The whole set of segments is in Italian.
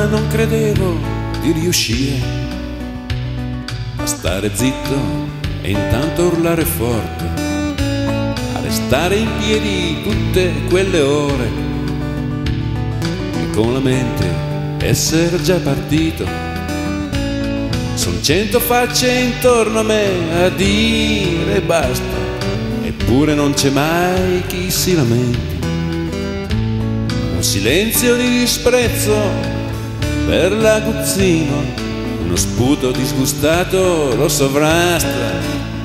non credevo di riuscire a stare zitto e intanto urlare forte, a restare in piedi tutte quelle ore e con la mente essere già partito. Son 100 facce intorno a me a dire basta, eppure non c'è mai chi si lamenti. Un silenzio di disprezzo per l'aguzzino, uno sputo disgustato lo sovrasta.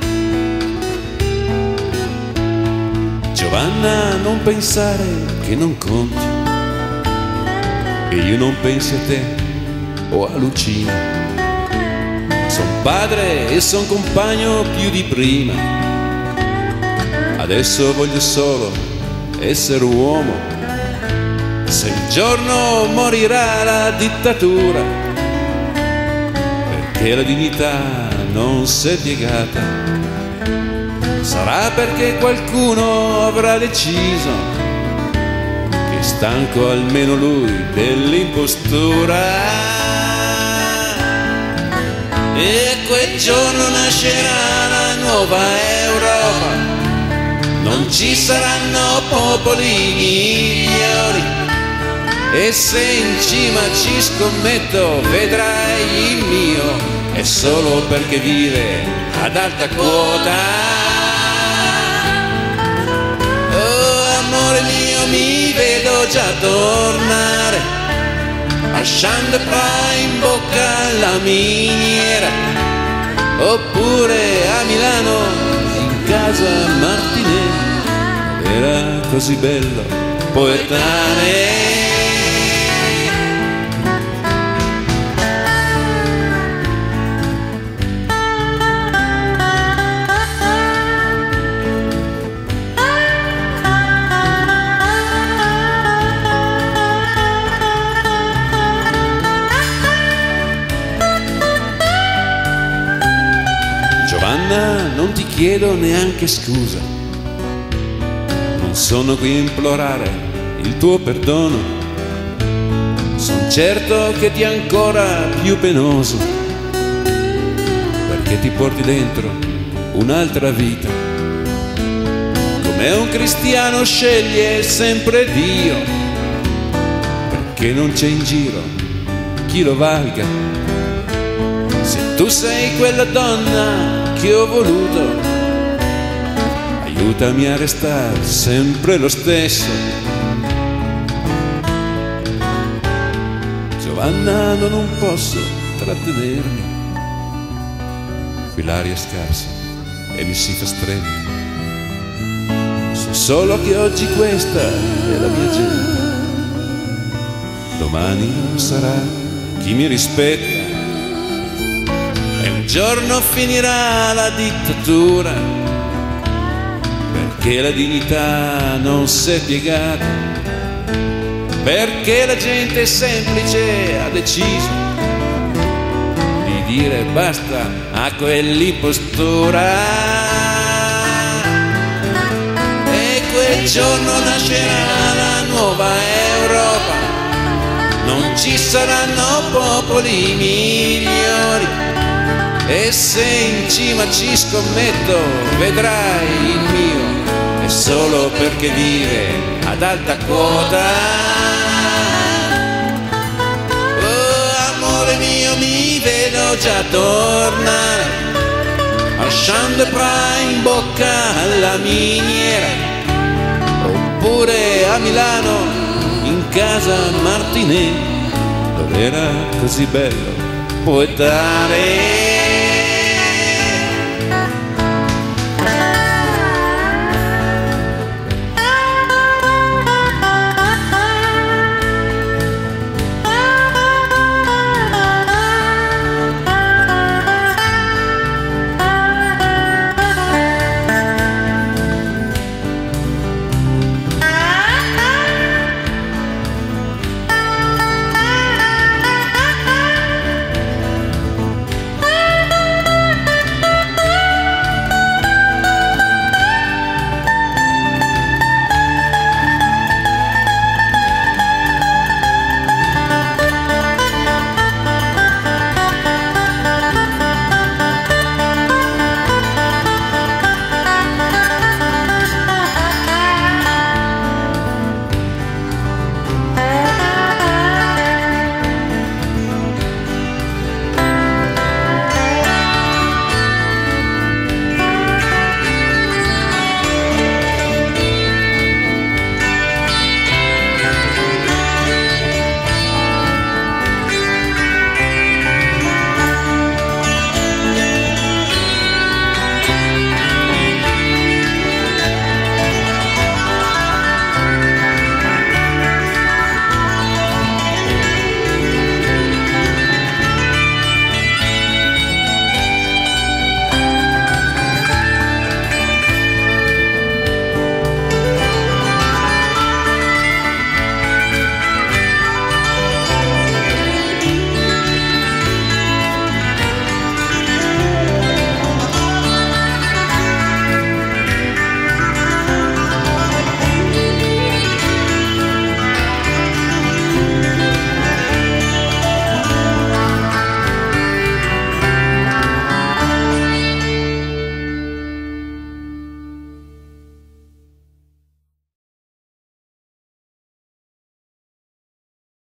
Giovanna, non pensare che non conti, che io non pensi a te o a Lucina. Son padre e son compagno più di prima, adesso voglio solo essere uomo. Se un giorno morirà la dittatura, perché la dignità non si è piegata, sarà perché qualcuno avrà deciso che è stanco almeno lui dell'impostura. E quel giorno nascerà la nuova Europa, non ci saranno popoli migliori. E se in cima ci scommetto, vedrai il mio è solo perché vive ad alta quota. Oh amore mio, mi vedo già tornare a Chandeprà in bocca alla miniera, oppure a Milano in casa Martinet. Era così bello poetare. Giovanna, non ti chiedo neanche scusa, non sono qui a implorare il tuo perdono. Son certo che ti è ancora più penoso, perché ti porti dentro un'altra vita. Come un cristiano sceglie sempre Dio, perché non c'è in giro chi lo valga. Se tu sei quella donna che ho voluto, aiutami a restare sempre lo stesso. Giovanna, non posso trattenermi, qui l'aria è scarsa e mi si fa stretta. So solo che oggi questa è la mia gente, domani sarà chi mi rispetta. Un giorno finirà la dittatura, perché la dignità non si è piegata, perché la gente semplice ha deciso di dire basta a quell'impostura. E quel giorno nascerà la nuova Europa, non ci saranno popoli migliori. E se in cima ci scommetto, vedrai il mio è solo perché vive ad alta quota. Oh amore mio, mi vedo già tornare a Chandeprà in bocca alla miniera, oppure a Milano in casa Martinet, dove era così bello poetare.